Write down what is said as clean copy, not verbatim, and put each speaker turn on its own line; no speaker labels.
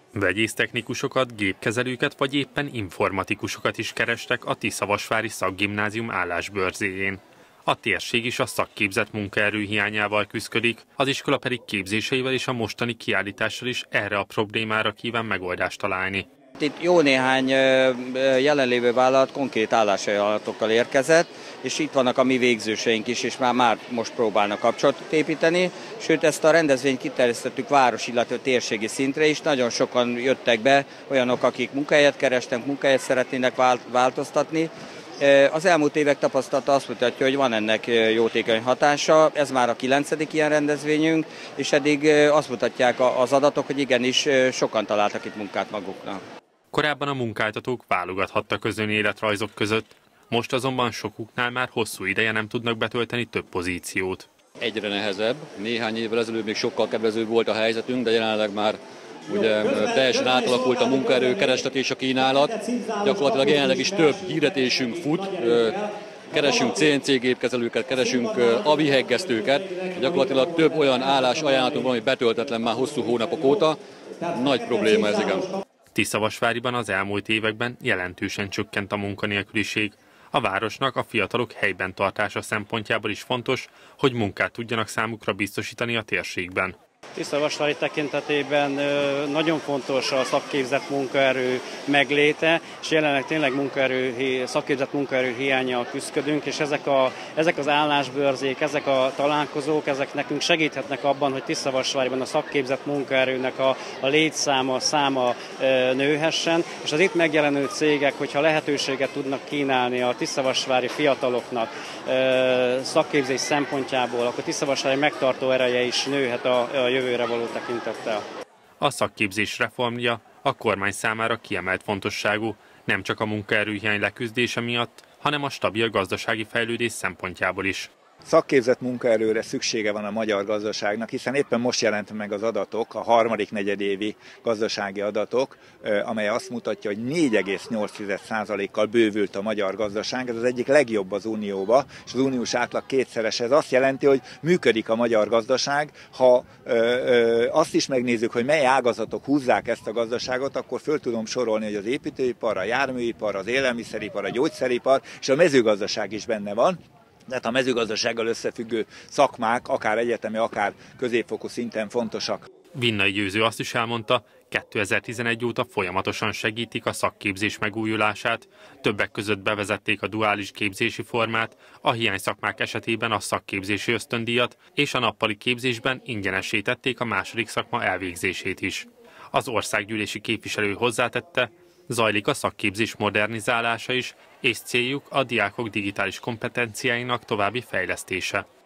Vegyésztechnikusokat, gépkezelőket vagy éppen informatikusokat is kerestek a Tiszavasvári Szakgimnázium állásbörzéjén. A térség is a szakképzett munkaerő hiányával küszködik, az iskola pedig képzéseivel és a mostani kiállítással is erre a problémára kíván megoldást találni.
Itt jó néhány jelenlévő vállalat konkrét állásajánlatokkal érkezett, és itt vannak a mi végzőseink is, és már most próbálnak kapcsolatot építeni. Sőt, ezt a rendezvényt kiterjesztettük város, illetve térségi szintre is. Nagyon sokan jöttek be, olyanok, akik munkahelyet kerestek, munkahelyet szeretnének változtatni. Az elmúlt évek tapasztalata azt mutatja, hogy van ennek jótékony hatása. Ez már a 9. ilyen rendezvényünk, és eddig azt mutatják az adatok, hogy igenis sokan találtak itt munkát maguknak.
Korábban a munkáltatók válogathattak az önéletrajzok között, most azonban sokuknál már hosszú ideje nem tudnak betölteni több pozíciót.
Egyre nehezebb. Néhány évvel ezelőtt még sokkal kedvezőbb volt a helyzetünk, de jelenleg már ugye teljesen átalakult a munkaerő kereslet és a kínálat. Gyakorlatilag jelenleg is több hirdetésünk fut, keresünk CNC gépkezelőket, keresünk aviheggesztőket, gyakorlatilag több olyan állásajánlatunk van, ami betöltetlen már hosszú hónapok óta. Nagy probléma ez, igen.
Tiszavasváriban az elmúlt években jelentősen csökkent a munkanélküliség. A városnak a fiatalok helyben tartása szempontjából is fontos, hogy munkát tudjanak számukra biztosítani a térségben.
Tiszavasvári tekintetében nagyon fontos a szakképzett munkaerő megléte, és jelenleg tényleg szakképzett munkaerő hiánnyal küszködünk, és ezek az állásbörzék, ezek a találkozók, ezek nekünk segíthetnek abban, hogy Tiszavasváriban a szakképzett munkaerőnek a száma nőhessen, és az itt megjelenő cégek, hogyha lehetőséget tudnak kínálni a tiszavasvári fiataloknak szakképzés szempontjából, akkor Tiszavasvári megtartó ereje is nőhet a jövőre való tekintettel.
A szakképzés reformja a kormány számára kiemelt fontosságú, nem csak a munkaerőhiány leküzdése miatt, hanem a stabil gazdasági fejlődés szempontjából is.
Szakképzett munkaerőre szüksége van a magyar gazdaságnak, hiszen éppen most jelentek meg az adatok, a harmadik negyedévi gazdasági adatok, amely azt mutatja, hogy 4,8%-kal bővült a magyar gazdaság. Ez az egyik legjobb az Unióba, és az uniós átlag kétszeres. Ez azt jelenti, hogy működik a magyar gazdaság. Ha azt is megnézzük, hogy mely ágazatok húzzák ezt a gazdaságot, akkor föl tudom sorolni, hogy az építőipar, a járműipar, az élelmiszeripar, a gyógyszeripar és a mezőgazdaság is benne van. Tehát a mezőgazdasággal összefüggő szakmák, akár egyetemi, akár középfokú szinten fontosak.
Vinnai Győző azt is elmondta, 2011 óta folyamatosan segítik a szakképzés megújulását, többek között bevezették a duális képzési formát, a hiányszakmák esetében a szakképzési ösztöndíjat, és a nappali képzésben ingyenessé tették a második szakma elvégzését is. Az országgyűlési képviselő hozzátette, zajlik a szakképzés modernizálása is, és céljuk a diákok digitális kompetenciáinak további fejlesztése.